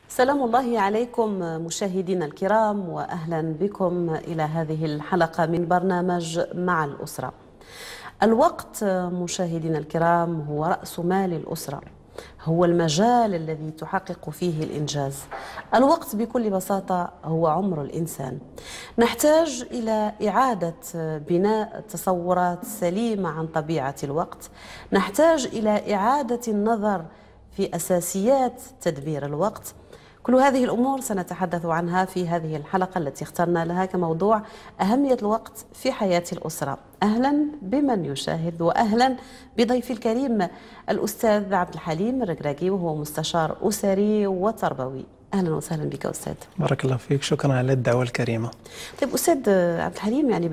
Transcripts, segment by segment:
سلام الله عليكم مشاهدينا الكرام، وأهلا بكم إلى هذه الحلقة من برنامج مع الأسرة. الوقت مشاهدينا الكرام هو رأس مال الأسرة، هو المجال الذي تحقق فيه الإنجاز. الوقت بكل بساطة هو عمر الإنسان. نحتاج إلى إعادة بناء تصورات سليمة عن طبيعة الوقت، نحتاج إلى إعادة النظر في أساسيات تدبير الوقت. كل هذه الأمور سنتحدث عنها في هذه الحلقة التي اخترنا لها كموضوع أهمية الوقت في حياة الأسرة. أهلا بمن يشاهد، وأهلا بضيفي الكريم الأستاذ عبد الحليم الركراكي، وهو مستشار أسري وتربوي. أهلا وسهلا بك أستاذ. بارك الله فيك، شكرا على الدعوة الكريمة. طيب أستاذ عبد الحليم، يعني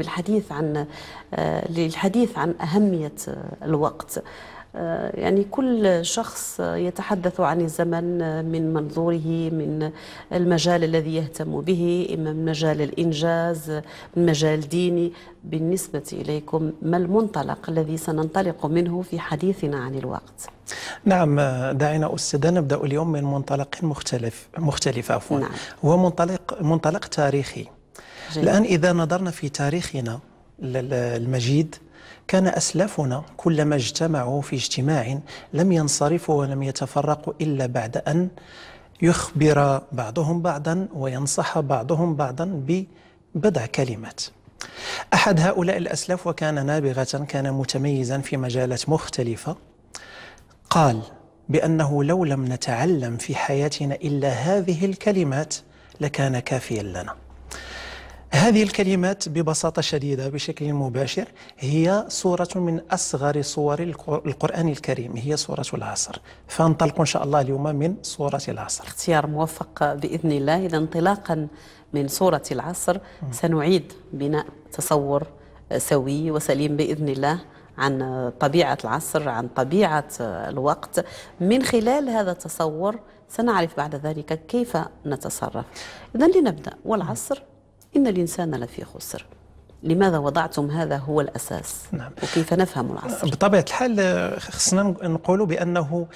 للحديث عن أهمية الوقت، يعني كل شخص يتحدث عن الزمن من منظوره، من المجال الذي يهتم به، إما من مجال الإنجاز، من مجال ديني. بالنسبة إليكم، ما المنطلق الذي سننطلق منه في حديثنا عن الوقت؟ نعم، دعينا أستاذ نبدأ اليوم من منطلق مختلف نعم. هو منطلق تاريخي. جيد. الآن إذا نظرنا في تاريخنا المجيد، كان أسلافنا كلما اجتمعوا في اجتماع لم ينصرفوا ولم يتفرقوا إلا بعد أن يخبر بعضهم بعضا وينصح بعضهم بعضا ببضع كلمات. أحد هؤلاء الأسلاف، وكان نابغة، كان متميزا في مجالات مختلفة، قال بأنه لو لم نتعلم في حياتنا إلا هذه الكلمات لكان كافيا لنا. هذه الكلمات ببساطة شديدة بشكل مباشر هي صورة من أصغر صور القرآن الكريم، هي سورة العصر. فانطلق إن شاء الله اليوم من سورة العصر. اختيار موفق بإذن الله. إذا انطلاقا من سورة العصر سنعيد بناء تصور سوي وسليم بإذن الله عن طبيعة العصر، عن طبيعة الوقت. من خلال هذا التصور سنعرف بعد ذلك كيف نتصرف. إذن لنبدأ. والعصر إن الإنسان لفي خسر. لماذا وضعتم هذا هو الأساس؟ نعم. وكيف نفهم العصر؟ بطبيعة الحال خصنا نقول بأنه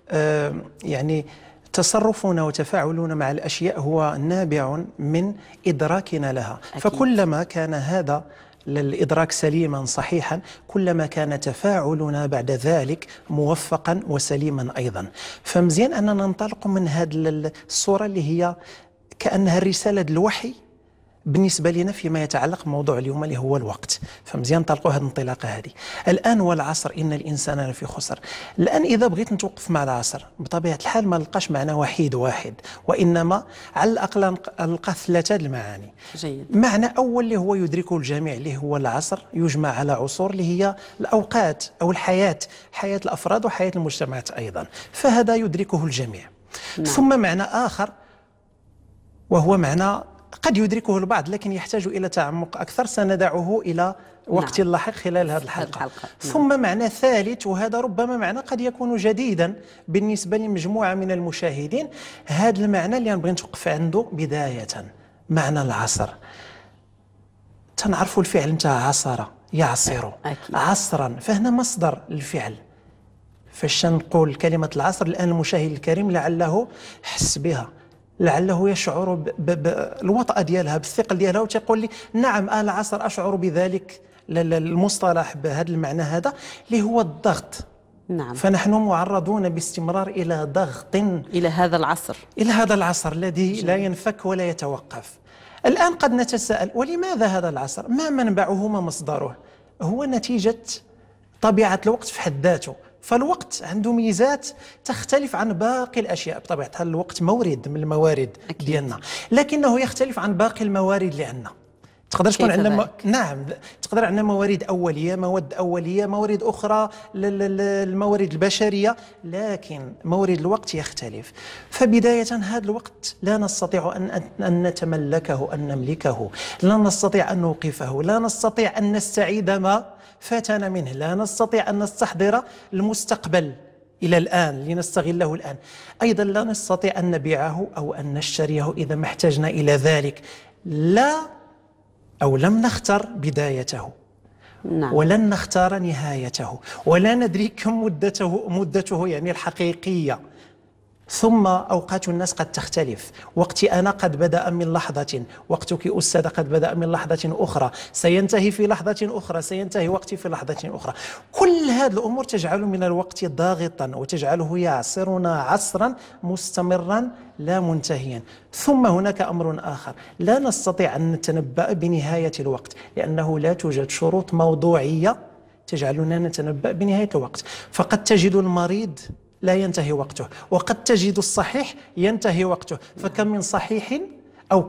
يعني تصرفنا وتفاعلنا مع الأشياء هو نابع من إدراكنا لها. أكيد. فكلما كان هذا الإدراك سليما صحيحا، كلما كان تفاعلنا بعد ذلك موفقا وسليما أيضا. فمزيان أننا ننطلق من هذه الصورة اللي هي كأنها الرسالة الوحي بالنسبة لنا فيما يتعلق بموضوع اليوم اللي هو الوقت. فمزيان نطلقوا هذه الانطلاقة هذه. الآن والعصر إن الإنسان لفي خسر. الآن إذا بغيت نتوقف مع العصر، بطبيعة الحال ما نلقاش معنى واحد، وإنما على الأقل نلقى ثلاثة المعاني. جيد. معنى أول اللي هو يدركه الجميع اللي هو العصر، يجمع على عصور اللي هي الأوقات أو الحياة، حياة الأفراد وحياة المجتمعات أيضا، فهذا يدركه الجميع. نعم. ثم معنى آخر، وهو معنى قد يدركه البعض لكن يحتاج إلى تعمق أكثر، سندعه إلى وقت لاحق خلال هذه الحلقة. نعم. ثم معنى ثالث، وهذا ربما معنى قد يكون جديدا بالنسبة لمجموعة من المشاهدين، هذا المعنى اللي نبغي نتوقف عنده بداية. معنى العصر، تنعرفوا الفعل نتاع عصر، يعصر. أكيد. عصرا، فهنا مصدر الفعل. فاش نقول كلمة العصر الآن المشاهد الكريم لعله حس بها، لعله يشعر بالوطأة ديالها، بالثقل ديالها، وتقول لي نعم العصر أشعر بذلك. المصطلح بهذا المعنى هذا اللي هو الضغط. نعم. فنحن معرضون باستمرار إلى ضغط، إلى هذا العصر، إلى هذا العصر الذي لا ينفك ولا يتوقف. الآن قد نتساءل، ولماذا هذا العصر؟ ما منبعه، ما مصدره؟ هو نتيجة طبيعة الوقت في حد ذاته. فالوقت عنده ميزات تختلف عن باقي الأشياء. بطبيعة الحال الوقت مورد من الموارد ديالنا، لكنه يختلف عن باقي الموارد اللي عندنا. تقدر تكون عندنا نعم، تقدر عندنا موارد أولية، مواد أولية، موارد أخرى الموارد البشرية، لكن مورد الوقت يختلف. فبداية هذا الوقت لا نستطيع أن نتملكه، أن نملكه، لا نستطيع أن نوقفه، لا نستطيع أن نستعيد ما فاتنا منه، لا نستطيع أن نستحضر المستقبل إلى الآن لنستغله الآن. أيضا لا نستطيع أن نبيعه أو أن نشتريه إذا ما احتجنا إلى ذلك. لم نختر بدايته. نعم. ولن نختار نهايته، ولا ندري كم مدته يعني الحقيقية. ثم أوقات الناس قد تختلف. وقتي أنا قد بدأ من لحظة، وقتك أستاذ قد بدأ من لحظة أخرى، سينتهي في لحظة أخرى، سينتهي وقتي في لحظة أخرى. كل هذه الأمور تجعل من الوقت ضاغطا وتجعله يعصرنا عصرا مستمرا لا منتهيا. ثم هناك أمر آخر، لا نستطيع أن نتنبأ بنهاية الوقت، لأنه لا توجد شروط موضوعية تجعلنا نتنبأ بنهاية الوقت. فقد تجد المريض لا ينتهي وقته، وقد تجد الصحيح ينتهي وقته. فكم من صحيح أو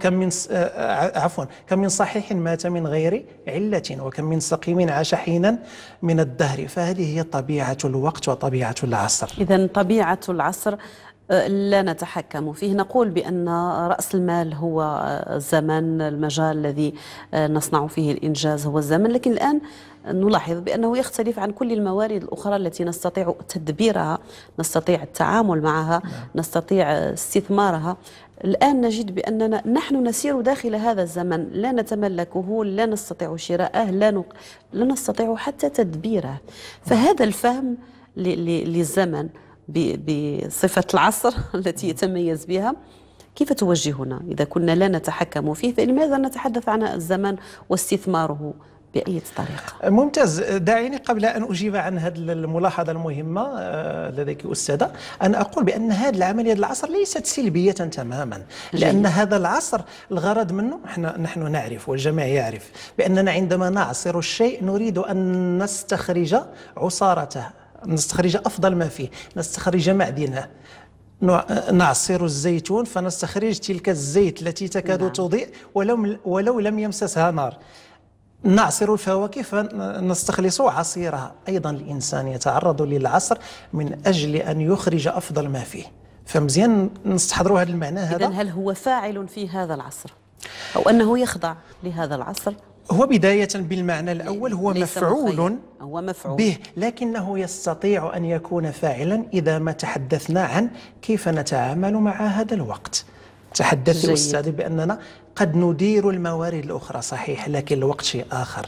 كم من صحيح مات من غير علة، وكم من سقيم عاش حينا من الدهر. فهذه هي طبيعة الوقت وطبيعة العصر. إذن طبيعة العصر لا نتحكم فيه. نقول بأن رأس المال هو الزمن، المجال الذي نصنع فيه الإنجاز هو الزمن، لكن الآن نلاحظ بأنه يختلف عن كل الموارد الأخرى التي نستطيع تدبيرها، نستطيع التعامل معها، نستطيع استثمارها. الآن نجد بأننا نحن نسير داخل هذا الزمن، لا نتملكه، لا نستطيع شراءه، لا نستطيع حتى تدبيره. فهذا الفهم للزمن بصفة العصر التي يتميز بها كيف توجهنا؟ إذا كنا لا نتحكم فيه فلماذا نتحدث عن الزمن واستثماره بأي طريقة؟ ممتاز. دعيني قبل أن أجيب عن هذه الملاحظة المهمة لديك أستاذة أن أقول بأن هذه العملية العصر ليست سلبية تماما، لأن هذا العصر الغرض منه نحن نعرف والجميع يعرف بأننا عندما نعصر الشيء نريد أن نستخرج عصارته، نستخرج أفضل ما فيه، نستخرج معدنه. نعصر الزيتون فنستخرج تلك الزيت التي تكاد تضيء ولو لم يمسسها نار. نعصر الفواكه فنستخلص عصيرها. أيضا الإنسان يتعرض للعصر من أجل أن يخرج أفضل ما فيه. فمزيان نستحضروا هذا المعنى هذا. إذن هل هو فاعل في هذا العصر أو أنه يخضع لهذا العصر؟ هو بداية بالمعنى الأول هو مفعول به، لكنه يستطيع أن يكون فاعلا إذا ما تحدثنا عن كيف نتعامل مع هذا الوقت. تحدث أستاذ بأننا قد ندير الموارد الأخرى صحيح، لكن الوقت شيء آخر.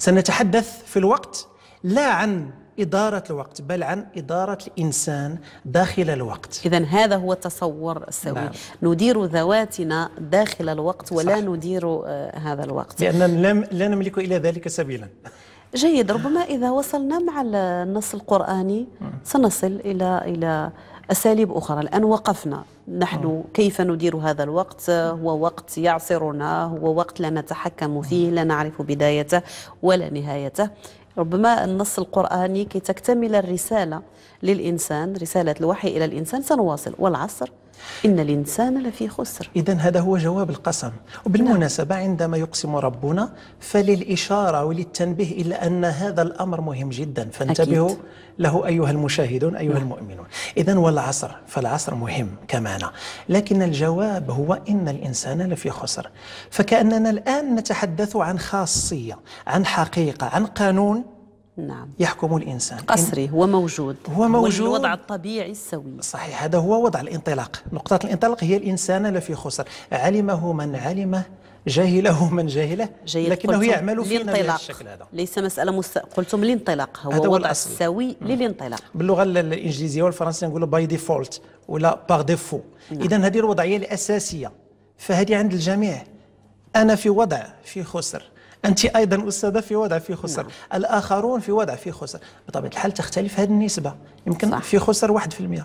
سنتحدث في الوقت لا عن إدارة الوقت بل عن إدارة الإنسان داخل الوقت. إذن هذا هو التصور السوي. نعم. ندير ذواتنا داخل الوقت ولا صح. ندير هذا الوقت لأننا لا نملك إلى ذلك سبيلا. جيد. ربما إذا وصلنا مع النص القرآني سنصل إلى أساليب أخرى. الآن وقفنا نحن كيف ندير هذا الوقت. هو وقت يعصرنا، هو وقت لا نتحكم فيه، لا نعرف بدايته ولا نهايته. ربما النص القرآني كي تكتمل الرسالة للإنسان، رسالة الوحي إلى الإنسان، سنواصل والعصر إن الإنسان لفي خسر. إذن هذا هو جواب القسم. وبالمناسبة عندما يقسم ربنا فللإشارة وللتنبيه إلى أن هذا الأمر مهم جدا، فانتبهوا له أيها المشاهدون أيها المؤمنون. إذن والعصر، فالعصر مهم كمان، لكن الجواب هو إن الإنسان لفي خسر. فكأننا الآن نتحدث عن خاصية، عن حقيقة، عن قانون نعم. يحكم الإنسان قصري هو موجود، هو الوضع الطبيعي السوي. صحيح، هذا هو وضع الانطلاق. نقطة الانطلاق هي الإنسان لفي خسر، علمه من علمه، جاهله من جاهله، لكنه يعمل فينا بهذا الشكل هذا. ليس مسألة قلتم الانطلاق هو وضع السوي للانطلاق. باللغة الإنجليزية والفرنسية نقولوا باي ديفولت ولا باغ ديفو. إذن هذه الوضعية الأساسية، فهذه عند الجميع. أنا في وضع في خسر، أنت أيضا أستاذة في وضع في خسر، الآخرون في وضع في خسر. بطبيعة الحال تختلف هذه النسبة، يمكن صح. في خسر 1%،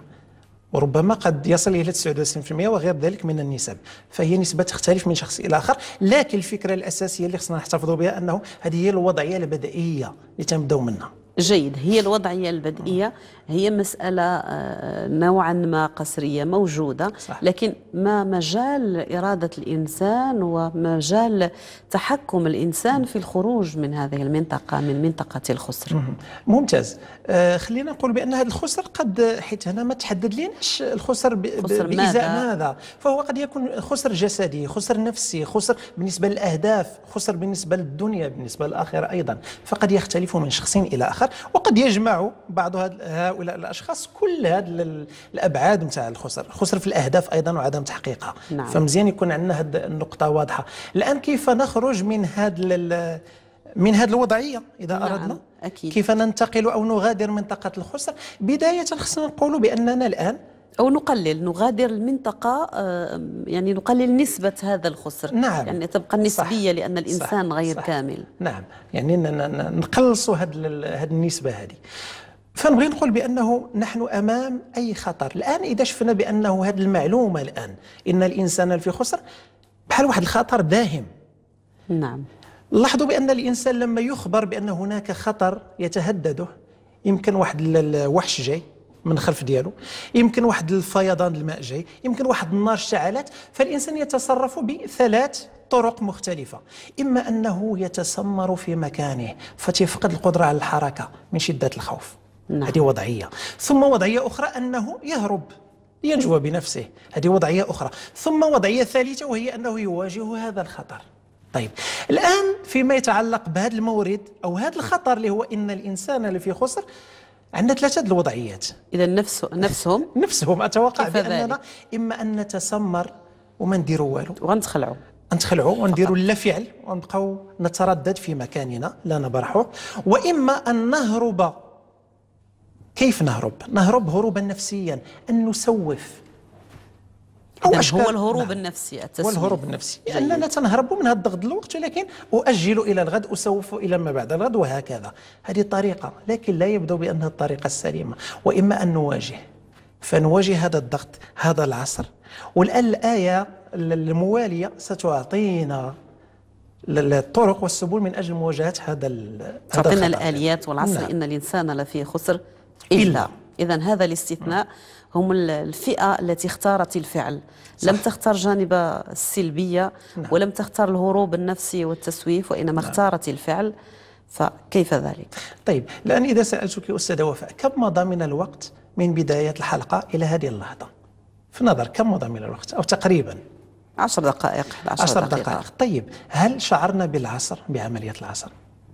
وربما قد يصل إلى 99% وغير ذلك من النسب. فهي نسبة تختلف من شخص إلى آخر، لكن الفكرة الأساسية اللي خصنا نحتفظوا بها أنه هذه هي الوضعية البدئية اللي تنبداو منها. جيد. هي الوضعية البدئية هي مسألة نوعا ما قسرية موجودة صح. لكن ما مجال إرادة الإنسان ومجال تحكم الإنسان في الخروج من هذه المنطقة، من منطقة الخسر. ممتاز. خلينا نقول بأن هذا الخسر قد، حيث هنا ما تحدد ليناش الخسر بإزاء ماذا، فهو قد يكون خسر جسدي، خسر نفسي، خسر بالنسبة للأهداف، خسر بالنسبة للدنيا، بالنسبة للآخرة أيضا. فقد يختلف من شخص إلى آخر، وقد يجمع بعض هؤلاء الأشخاص كل هذه الأبعاد نتاع الخسر، خسر في الأهداف أيضا وعدم تحقيقها. نعم. فمزيان يكون عندنا هذه النقطة واضحة. الآن كيف نخرج من هذه الوضعية إذا نعم. أردنا أكيد. كيف ننتقل أو نغادر منطقة الخسر؟ بداية خصنا نقول بأننا الآن أو نقلل، نغادر المنطقة، يعني نقلل نسبة هذا الخسر. نعم، يعني تبقى النسبية، لأن الإنسان صح غير صح كامل. نعم، يعني نقلصوا هذه النسبة هذه. فنبغي نقول بأنه نحن أمام أي خطر الآن. إذا شفنا بأنه هذه المعلومة الآن إن الإنسان في خسر بحال واحد الخطر داهم. نعم. لاحظوا بأن الإنسان لما يخبر بأن هناك خطر يتهدده، يمكن واحد الوحش جاي من خلف ديالو، يمكن واحد الفيضان الماء جاي، يمكن واحد النار اشتعلت، فالإنسان يتصرف بثلاث طرق مختلفة. إما أنه يتسمر في مكانه فتفقد القدرة على الحركة من شدة الخوف، نعم. هذه وضعية. ثم وضعية أخرى أنه يهرب ينجو بنفسه، هذه وضعية أخرى. ثم وضعية ثالثة وهي أنه يواجه هذا الخطر. طيب الآن فيما يتعلق بهذا المورد أو هذا الخطر اللي هو إن الإنسان اللي في خسر، عندنا ثلاثة الوضعيات. إذا نفسهم أتوقع بأننا إما أن نتسمر وما نديروا والو نتخلعوا ونديروا لا فعل ونبقاو نتردد في مكاننا لا نبرحوا، وإما أن نهرب. كيف نهرب؟ نهرب هروبا نفسيا، أن نسوف. هو الهروب النفسي، التسويف. والهروب النفسي أننا تنهرب من هذا الضغط الوقت، ولكن أؤجل إلى الغد، أسوف إلى ما بعد الغد، وهكذا. هذه طريقة، لكن لا يبدو بأنها الطريقة السليمة. وإما أن نواجه، فنواجه هذا الضغط، هذا العصر. والآن الآية الموالية ستعطينا الطرق والسبل من أجل مواجهة هذا تعطينا الآليات والعصر. نعم. إن الإنسان لفي خسر إلا. إذن هذا الاستثناء هم الفئة التي اختارت الفعل. صح. لم تختار جانب السلبية. نعم. ولم تختار الهروب النفسي والتسويف، وإنما نعم. اختارت الفعل. فكيف ذلك؟ طيب الآن إذا سألتك أستاذة وفاء، كم مضى من الوقت من بداية الحلقة إلى هذه اللحظة؟ في نظر كم مضى من الوقت؟ أو تقريبا 10 دقائق. 10 دقائق. طيب هل شعرنا بالعصر، بعملية العصر؟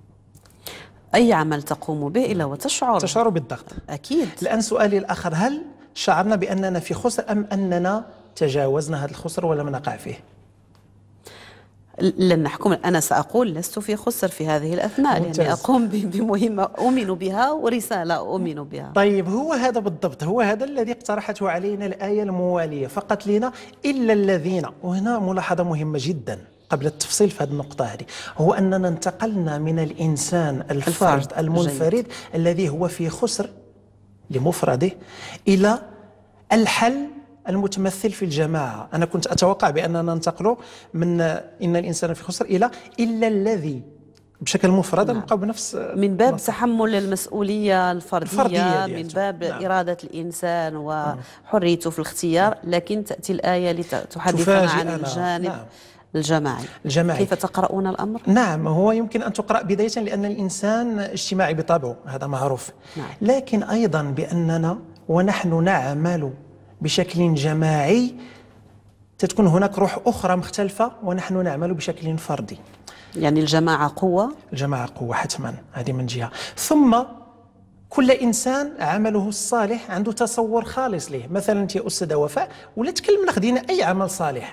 أي عمل تقوم به إلا وتشعر بالضغط. أكيد. الآن سؤالي الآخر، هل شعرنا بأننا في خسر أم أننا تجاوزنا هذا الخسر ولم نقع فيه؟ لن نحكم. أنا سأقول لست في خسر في هذه الأثناء. ممتاز. لأني أقوم بمهمة أؤمن بها ورسالة أؤمن بها. طيب هو هذا بالضبط، هو هذا الذي اقترحته علينا الآية الموالية. فقط لنا إلا الذين، وهنا ملاحظة مهمة جدا قبل التفصيل في هذه النقطة هذه، هو أننا انتقلنا من الإنسان الفرد المنفرد جيد. الذي هو في خسر لمفرده إلى الحل المتمثل في الجماعة. أنا كنت أتوقع بأننا ننتقل من إن الإنسان في خسر إلا الذي بشكل مفرد. نبقى بنفس من باب تحمل المسؤولية الفردية من باب نعم. إرادة الإنسان وحريته في الاختيار. لكن تأتي الآية لتحدثنا عن الجانب نعم. الجماعي. كيف تقرؤون الأمر؟ نعم، هو يمكن أن تقرأ بداية لأن الإنسان اجتماعي بطبعه، هذا معروف. نعم. لكن أيضا بأننا ونحن نعمل بشكل جماعي تكون هناك روح أخرى مختلفة، ونحن نعمل بشكل فردي. يعني الجماعة قوة؟ الجماعة قوة حتما، هذه من جهة. ثم كل إنسان عمله الصالح عنده تصور خالص له. مثلا أنت يا أستاذة وفاء ولا تكلمنا خدينا أي عمل صالح،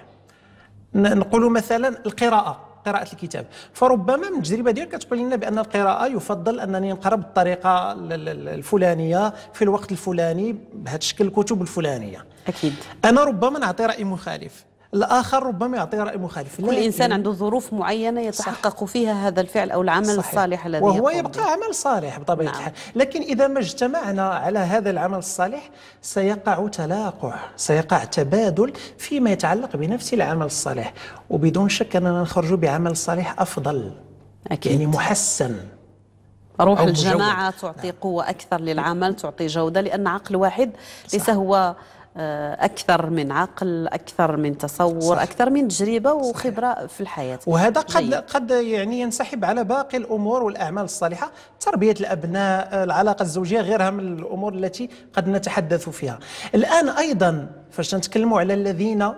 نقول مثلا قراءة الكتاب، فربما من التجربة ديالك كتقول لنا بأن القراءة يفضل أنني نقرأ بالطريقة الفلانية في الوقت الفلاني بهذا الشكل، الكتب الفلانية. أكيد. أنا ربما نعطي رأي مخالف، الآخر ربما يعطي رأي مخالف. كل إنسان عنده ظروف معينة يتحقق فيها هذا الفعل أو العمل صحيح. الصالح الذي وهو يبقى عمل صالح بطبيعة الحال. لكن إذا ما اجتمعنا على هذا العمل الصالح سيقع تلاقح، سيقع تبادل فيما يتعلق بنفس العمل الصالح، وبدون شك أننا نخرج بعمل صالح أفضل. أكيد. يعني محسن. روح الجماعة تعطي قوة أكثر للعمل، تعطي جودة، لأن عقل واحد ليس هو أكثر من عقل، أكثر من تصور، صح. أكثر من تجربة وخبرة صحيح. في الحياة. وهذا قد يعني ينسحب على باقي الأمور والأعمال الصالحة، تربية الأبناء، العلاقة الزوجية، غيرها من الأمور التي قد نتحدث فيها. الآن أيضا فاش نتكلموا على الذين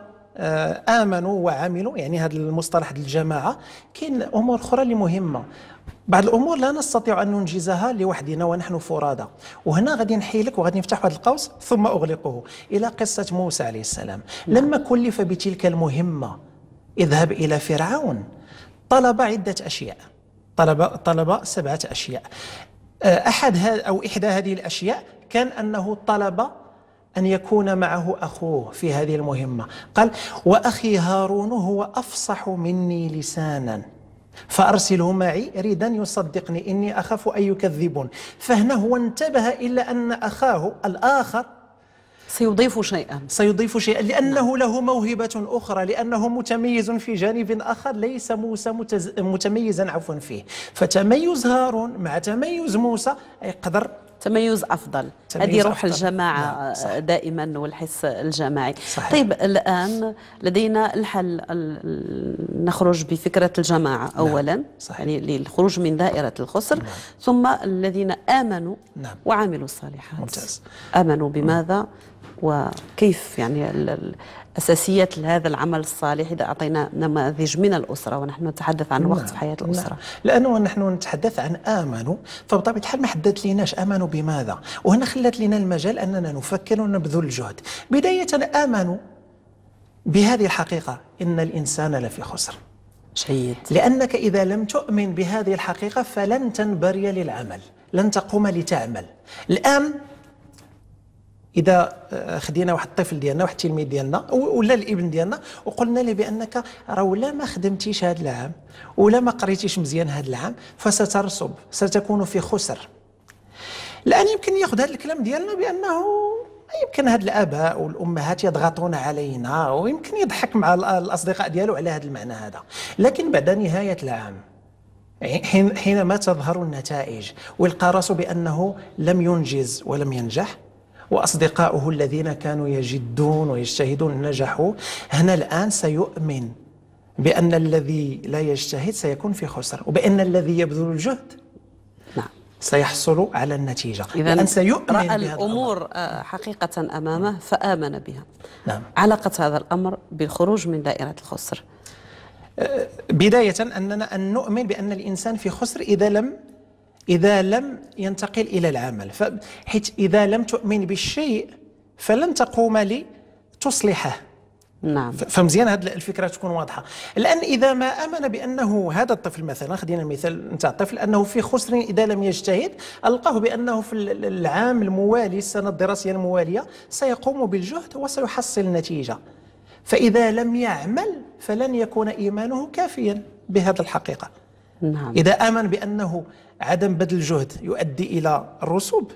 آمنوا وعملوا، يعني هذا المصطلح الجماعة، كاين أمور أخرى اللي مهمة. بعض الأمور لا نستطيع أن ننجزها لوحدنا ونحن فرادى. وهنا غادي نحيلك وغادي نفتح هذا القوس ثم أغلقه إلى قصة موسى عليه السلام. لما كلف بتلك المهمة اذهب إلى فرعون، طلب عدة أشياء، طلب 7 أشياء. إحدى هذه الأشياء كان أنه طلب أن يكون معه أخوه في هذه المهمة. قال: وأخي هارون هو أفصح مني لسانا فأرسله معي ردا يصدقني إني أخاف أن يكذبون. فهنا هو انتبه إلى أن أخاه الآخر سيضيف شيئا لأنه له موهبة أخرى، لأنه متميز في جانب آخر ليس موسى متميزا فيه. فتميز هارون مع تميز موسى يقدر تميز أفضل. هذه روح الجماعة دائما والحس الجماعي. صحيح. طيب الآن لدينا الحل، نخرج بفكرة الجماعة أولا، يعني للخروج من دائرة الخسر. ثم الذين آمنوا وعملوا الصالحات. ممتاز. آمنوا بماذا وكيف؟ يعني أساسيات هذا العمل الصالح إذا أعطينا نماذج من الأسرة، ونحن نتحدث عن وقت في حياة الأسرة. لأنه نحن نتحدث عن آمنوا، فبطبيعة الحال ما حددت ليناش آمنوا بماذا، وهنا خلت لنا المجال أننا نفكر ونبذل الجهد. بداية آمنوا بهذه الحقيقة: إن الإنسان لفي خسر. جيد. لأنك إذا لم تؤمن بهذه الحقيقة فلن تنبري للعمل، لن تقوم لتعمل. الآن إذا خدينا واحد الطفل ديالنا، واحد التلميذ ديالنا ولا الابن ديالنا، وقلنا له بأنك راه ولا ما خدمتيش هذا العام ولا ما قريتيش مزيان هذا العام فسترسب، ستكون في خسر. الآن يمكن ياخذ هذا الكلام ديالنا بأنه يمكن هاد الآباء والأمهات يضغطون علينا، ويمكن يضحك مع الأصدقاء ديالو على هذا المعنى هذا. لكن بعد نهاية العام حينما تظهر النتائج ويلقى راسه بأنه لم ينجز ولم ينجح، وأصدقاؤه الذين كانوا يجدون ويجتهدون نجحوا، هنا الآن سيؤمن بأن الذي لا يجتهد سيكون في خسر، وبأن الذي يبذل الجهد سيحصل على النتيجة. إذن رأى الأمور حقيقة أمامه فآمن بها. علاقة هذا الأمر بالخروج من دائرة الخسر؟ بداية أن نؤمن بأن الإنسان في خسر إذا لم ينتقل إلى العمل، حيث إذا لم تؤمن بالشيء فلن تقوم لتصلحه. فمزيان هذه الفكرة تكون واضحة. الآن إذا ما آمن بأنه هذا الطفل مثلا، خدينا المثال نتاع الطفل، أنه في خسر إذا لم يجتهد، ألقاه بأنه في العام الموالي، السنة الدراسية الموالية، سيقوم بالجهد وسيحصل النتيجة. فإذا لم يعمل فلن يكون إيمانه كافيا بهذه الحقيقة. إذا آمن بأنه عدم بذل الجهد يؤدي إلى الرسوب،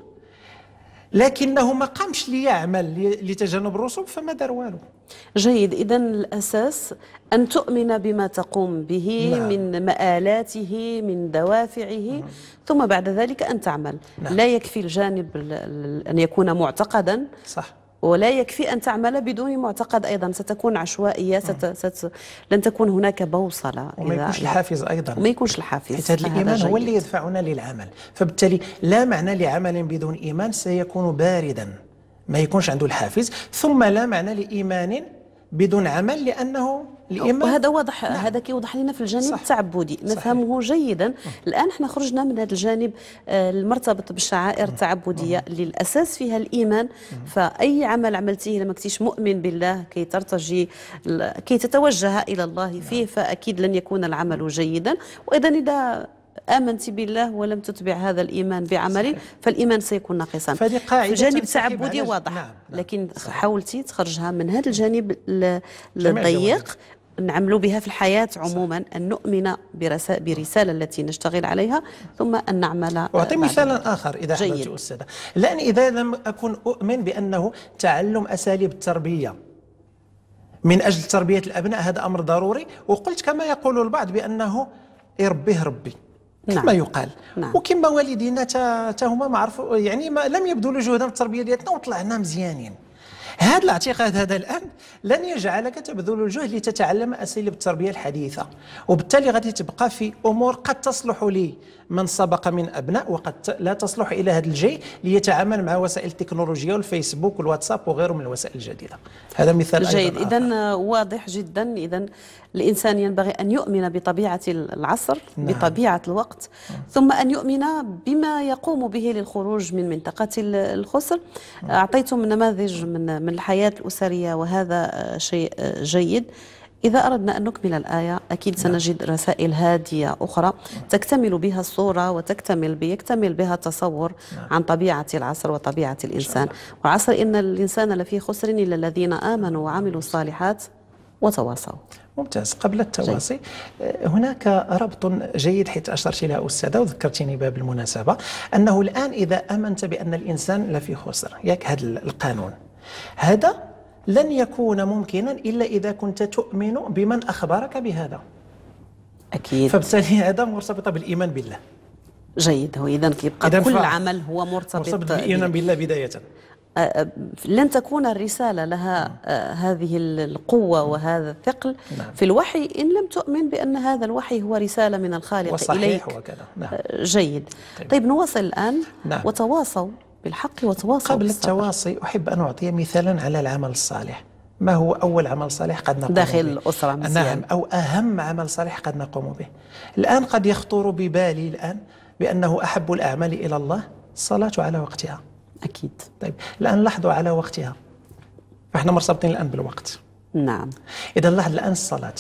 لكنه ما قامش ليعمل لتجنب الرسوب، فما دار والو. جيد. إذن الأساس أن تؤمن بما تقوم به من مآلاته، من دوافعه، ثم بعد ذلك أن تعمل. لا يكفي الجانب أن يكون معتقدا، ولا يكفي أن تعمل بدون معتقد أيضا، ستكون عشوائية، لن تكون هناك بوصلة، وما يكونش الحافز أيضا، وما يكونش الحافز. هذا الإيمان هو اللي يدفعنا للعمل. فبالتالي لا معنى لعمل بدون إيمان، سيكون باردا، ما يكونش عنده الحافز. ثم لا معنى لإيمان بدون عمل، لأنه الإيمان، وهذا واضح. هذا كيوضح لنا في الجانب التعبدي، نفهمه جيدا. الآن احنا خرجنا من هذا الجانب المرتبط بالشعائر التعبدية اللي الأساس فيها الإيمان. فأي عمل عملتيه لما كنتيش مؤمن بالله كي ترتجي، كي تتوجه إلى الله فيه، فأكيد لن يكون العمل جيدا. وإذا إذا آمنت بالله ولم تتبع هذا الإيمان بعمل فالإيمان سيكون ناقصا. فهذه قاعدة الجانب التعبدي واضح. لكن حاولتي تخرجها من هذا الجانب الضيق، نعملوا بها في الحياة عموما، أن نؤمن برسالة التي نشتغل عليها، ثم أن نعمل. أعطي مثالا آخر إذا حبيت أستاذة. لأن إذا لم أكن أؤمن بأنه تعلم أساليب التربية من أجل تربية الأبناء هذا أمر ضروري، وقلت كما يقول البعض بأنه يربيه ربي كما يقال. وكما والدينا هما ما عرفوا، يعني ما لم يبذلوا جهدا في التربيه ديالنا وطلعنا مزيانين. هذا الاعتقاد هذا الآن لن يجعلك تبذل الجهد لتتعلم أساليب التربية الحديثة، وبالتالي غادي تبقى في أمور قد تصلح لمن سبق من أبناء، وقد لا تصلح إلى هذا الجيل ليتعامل مع وسائل التكنولوجيا والفيسبوك والواتساب وغيره من الوسائل الجديدة. هذا مثال جيد. إذن واضح جدا. إذن الإنسان ينبغي أن يؤمن بطبيعة العصر، بطبيعة الوقت، ثم أن يؤمن بما يقوم به للخروج من منطقة الخسر. أعطيتم نماذج من الحياة الأسرية، وهذا شيء جيد. إذا أردنا أن نكمل الآية أكيد سنجد رسائل هادية أخرى تكتمل بها الصورة يكتمل بها التصور عن طبيعة العصر وطبيعة الإنسان. والعصر إن الإنسان لفي خسر إلا الذين آمنوا وعملوا الصالحات وتواصوا. ممتاز. قبل التواصي هناك ربط جيد حيث أشرت إلى أستاذة وذكرتني بها بالمناسبة، أنه الآن إذا آمنت بأن الإنسان لفي خسر، ياك هذا القانون هذا لن يكون ممكنا إلا إذا كنت تؤمن بمن أخبرك بهذا. أكيد. فبالتالي هذا مرتبط بالإيمان بالله. جيد. هو إذن كيبقى كل عمل هو مرتبط بالإيمان بالله بداية. لن تكون الرسالة لها هذه القوة وهذا الثقل في الوحي إن لم تؤمن بأن هذا الوحي هو رسالة من الخالق وصحيح إليك. وكذا. جيد. طيب نواصل الآن. وتواصوا بالحق وتواصوا قبل التواصي أحب أن أعطي مثالا على العمل الصالح. ما هو أول عمل صالح قد نقوم داخل به؟ الأسرة نعم، أو أهم عمل صالح قد نقوم به. الآن قد يخطر ببالي الآن بأنه أحب الأعمال إلى الله الصلاة على وقتها. أكيد. طيب الآن لاحظوا على وقتها، فإحنا مرتبطين الآن بالوقت. نعم. إذا لاحظ الآن الصلاة.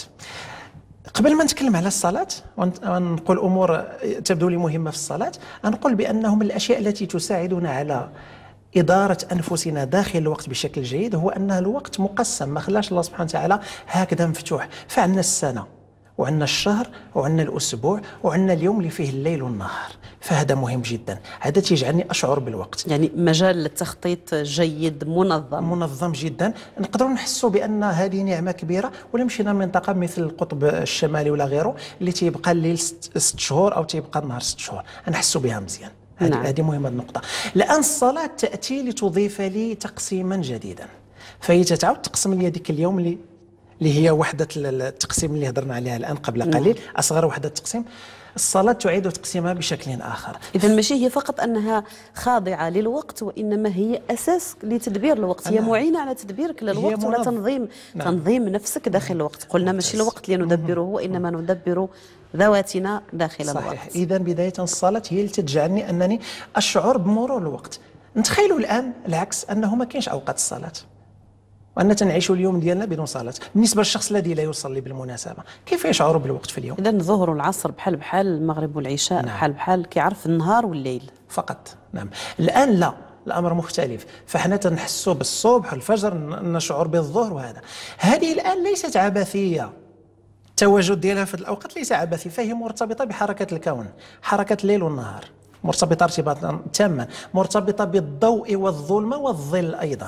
قبل ما نتكلم على الصلاة ونقول أمور تبدو لي مهمة في الصلاة، نقول بأنه من الأشياء التي تساعدنا على إدارة أنفسنا داخل الوقت بشكل جيد هو أن الوقت مقسم، ما خلاش الله سبحانه وتعالى هكذا مفتوح. فعندنا السنة وعندنا الشهر وعندنا الأسبوع وعندنا اليوم اللي فيه الليل والنهار، فهذا مهم جدا. هذا تجعلني أشعر بالوقت، يعني مجال للتخطيط جيد منظم جدا. نقدروا نحسوا بأن هذه نعمة كبيرة. ولا مشينا منطقة مثل القطب الشمالي ولا غيره اللي تيبقى الليل 6 شهور أو تيبقى النهار 6 شهور، نحسوا بها مزيان. هذه مهمة النقطة. الآن الصلاة تأتي لتضيف لي تقسيما جديدا، فهي تعاود تقسم لي هذيك اليوم اللي هي وحدة التقسيم اللي هضرنا عليها الآن قبل قليل، أصغر وحدة تقسيم. الصلاة تعيد تقسيمها بشكل آخر. إذا ماشي هي فقط أنها خاضعة للوقت، وإنما هي أساس لتدبير الوقت. هي معينة على تدبيرك للوقت ولا تنظيم نفسك داخل الوقت. قلنا ماشي الوقت اللي ندبره، وإنما ندبر ذواتنا داخل الوقت. صحيح. إذا بداية الصلاة هي اللي تجعلني أنني أشعر بمرور الوقت. نتخيلوا الآن العكس، أنه ما كاينش أوقات الصلاة وأن تنعيش اليوم ديالنا بدون صلاة. بالنسبة للشخص الذي لا يصلي بالمناسبة كيف يشعر بالوقت في اليوم؟ إذا الظهر والعصر بحال المغرب والعشاء بحال كيعرف النهار والليل فقط. نعم. الآن لا، الأمر مختلف. فحنا تنحسوا بالصبح والفجر، نشعر بالظهر، وهذا هذه الآن ليست عبثية. التواجد ديالها في الأوقات ليس عبثي، فهي مرتبطة بحركة الكون، حركة الليل والنهار، مرتبطة ارتباطا تاما، مرتبطة بالضوء والظلمة والظل أيضا.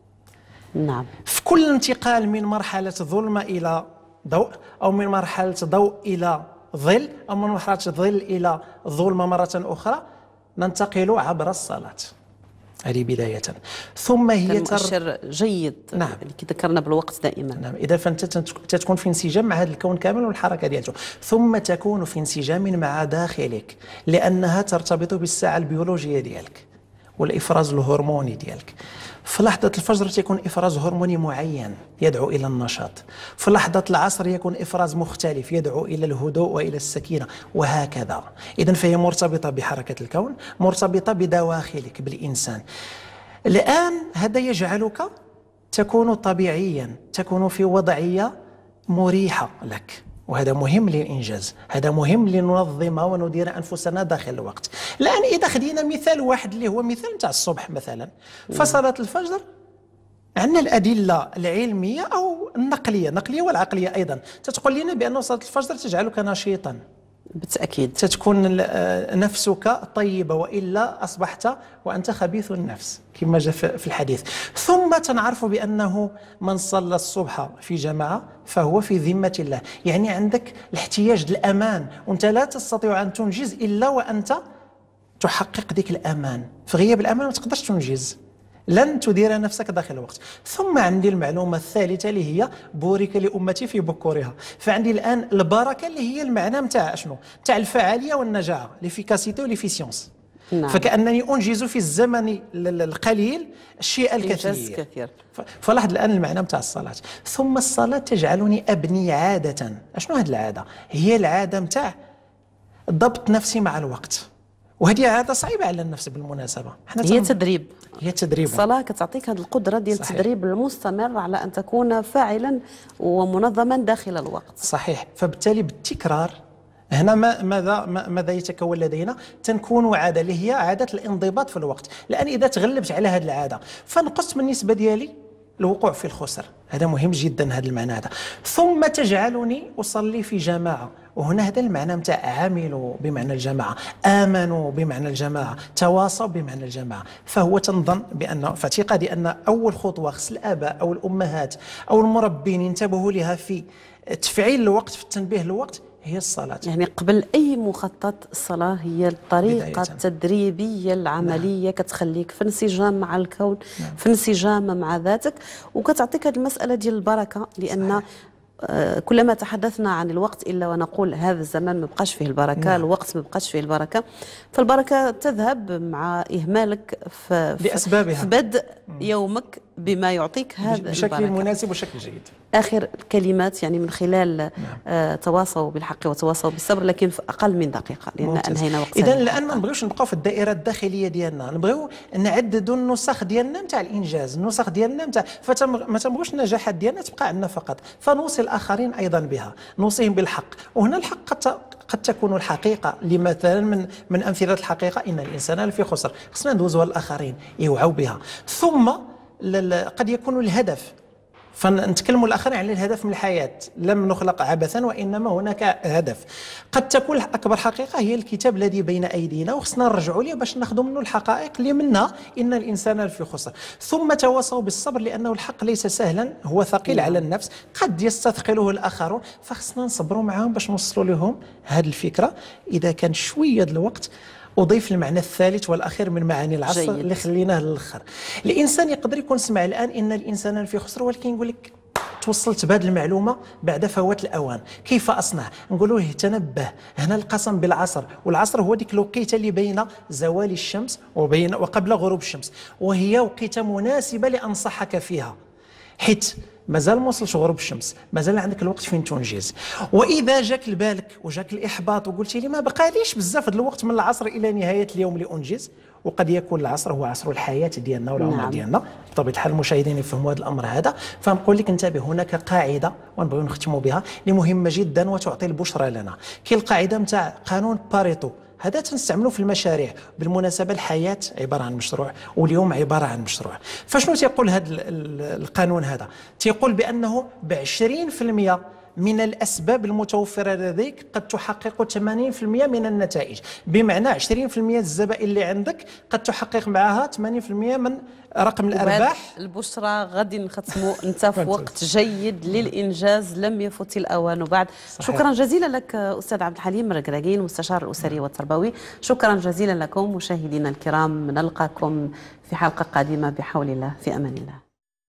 نعم. في كل انتقال من مرحلة ظلمة إلى ضوء، أو من مرحلة ضوء إلى ظل، أو من مرحلة ظل إلى ظلمة مرة أخرى، ننتقل عبر الصلاة. هذه بداية. ثم هي مؤشر جيد. نعم. اللي ذكرنا بالوقت دائما. نعم. إذا فأنت تكون في انسجام مع هذا الكون كامل والحركة ديالته، ثم تكون في انسجام مع داخلك، لأنها ترتبط بالساعة البيولوجية ديالك والإفراز الهرموني ديالك. في لحظة الفجر تكون إفراز هرموني معين يدعو إلى النشاط، في لحظة العصر يكون إفراز مختلف يدعو إلى الهدوء وإلى السكينة، وهكذا. إذن فهي مرتبطة بحركة الكون، مرتبطة بدواخلك بالإنسان. الآن هذا يجعلك تكون طبيعيا، تكون في وضعية مريحة لك، وهذا مهم للإنجاز، هذا مهم لننظم وندير أنفسنا داخل الوقت. الآن إذا خدينا مثال واحد اللي هو مثال تاع الصبح مثلا، فصلاة الفجر عندنا الأدلة العلمية أو النقلية والعقلية أيضا تتقول لنا بأن صلاة الفجر تجعلك نشيطا بالتأكيد، تتكون نفسك طيبة، وإلا أصبحت وأنت خبيث النفس كما جاء في الحديث. ثم تنعرف بأنه من صلى الصبح في جماعة فهو في ذمة الله، يعني عندك الاحتياج للأمان، وأنت لا تستطيع أن تنجز إلا وأنت تحقق ذيك الأمان. في غياب الأمان ما تقدرش تنجز، لن تدير نفسك داخل الوقت. ثم عندي المعلومة الثالثة اللي هي بورك لأمتي في بكورها. فعندي الآن البركة اللي هي المعنى متاع شنو؟ متاع الفعالية والنجاعة، ليفيكاسيتي وليفيسيونس. نعم. فكأنني أنجز في الزمن القليل الشيء الكثير. فلاحظ الآن المعنى متاع الصلاة. ثم الصلاة تجعلني أبني عادة. شنو هذه العادة؟ هي العادة متاع ضبط نفسي مع الوقت، وهذه عاده صعيبه على النفس بالمناسبه. هي تدريب. هي تدريب. الصلاه كتعطيك هذه القدره ديال التدريب المستمر على ان تكون فاعلا ومنظما داخل الوقت. صحيح. فبالتالي بالتكرار هنا ماذا يتكون لدينا؟ تنكون عاده اللي هي عاده الانضباط في الوقت، لان اذا تغلبت على هذه العاده فنقصت من النسبه ديالي الوقوع في الخسر. هذا مهم جدا هذا المعنى هذا. ثم تجعلني اصلي في جماعه، وهنا هذا المعنى نتاع عاملوا بمعنى الجماعه، امنوا بمعنى الجماعه، تواصوا بمعنى الجماعه. فهو تنظن بان في اعتقادي ان اول خطوه خص الاباء او الامهات او المربين ينتبهوا لها في تفعيل الوقت، في التنبيه للوقت، هي الصلاة. يعني قبل أي مخطط الصلاة هي الطريقة التدريبية العملية. كتخليك في انسجام مع الكون، في انسجام مع ذاتك، وكتعطيك هذه المسألة ديال البركة. لأن كلما تحدثنا عن الوقت إلا ونقول هذا الزمان ما بقاش فيه البركة، الوقت ما بقاش فيه البركة، فالبركة تذهب مع إهمالك لأسبابها في بدء يومك بما يعطيك هذا بشكل البركة. مناسب وشكل جيد. آخر الكلمات يعني من خلال تواصوا بالحق وتواصوا بالصبر، لكن في أقل من دقيقة لأن أنهينا وقت. إذا الآن ما نبغيوش نبقاو في الدائرة الداخلية ديالنا، نبغيو نعددوا النسخ ديالنا نتاع الإنجاز، النسخ ديالنا نتاع ما تنبغيوش النجاحات ديالنا تبقى عندنا فقط، فنوصي الآخرين أيضا بها، نوصيهم بالحق. وهنا الحق قد تكون الحقيقة. لمثلا من أمثلة الحقيقة إن الإنسان لفي خسر، خصنا ندوزوها للآخرين يوعوا بها. ثم قد يكون الهدف، فنتكلموا الآخرين عن الهدف من الحياة، لم نخلق عبثا وإنما هناك هدف. قد تكون أكبر حقيقة هي الكتاب الذي بين أيدينا، وخصنا نرجعوا ليه باش ناخذوا منه الحقائق اللي منها إن الإنسان لفي خسر. ثم تواصوا بالصبر، لأنه الحق ليس سهلا، هو ثقيل على النفس، قد يستثقله الآخرون، فخصنا نصبروا معهم باش نوصلوا لهم هذه الفكرة. إذا كان شوية الوقت أضيف المعنى الثالث والأخير من معاني العصر جيد. اللي خليناه للآخر. الإنسان يقدر يكون سمع الآن إن الإنسان في خسر، ولكن يقول لك توصلت بهذه المعلومة بعد فوات الأوان، كيف أصنع؟ نقول له تنبه، هنا القسم بالعصر، والعصر هو ديك الوقيته اللي بين زوال الشمس وقبل غروب الشمس، وهي وقيته مناسبة لأنصحك فيها، حيث مازال ما وصلش غروب الشمس، مازال عندك الوقت فين تنجز. واذا جاك لبالك وجاك الاحباط وقلتي لي ما بقاليش بزاف د الوقت من العصر الى نهايه اليوم لانجز، وقد يكون العصر هو عصر الحياه ديالنا والعمر ديالنا، بطبيعه الحال المشاهدين يفهموا هذا الامر هذا. فنقول لك انتبه، هناك قاعده ونبغيو نختموا بها اللي مهمه جدا وتعطي البشرى لنا. كاين القاعده نتاع قانون باريتو، هذا تنستعملوه في المشاريع. بالمناسبة الحياة عبارة عن مشروع، واليوم عبارة عن مشروع. فشنو تيقول هذا القانون هذا؟ تيقول بأنه ب20% من الأسباب المتوفرة لديك قد تحقق 80% من النتائج. بمعنى 20% الزبائن اللي عندك قد تحقق معها 80% من رقم الأرباح. البشرى غادي نختموا انت في وقت جيد للإنجاز، لم يفت الأوان بعد. صحيح. شكرا جزيلا لك أستاذ عبد الحليم مرقراقين، مستشار الأسري والتربوي. شكرا جزيلا لكم مشاهدينا الكرام، نلقاكم في حلقة قادمة بحول الله، في أمان الله.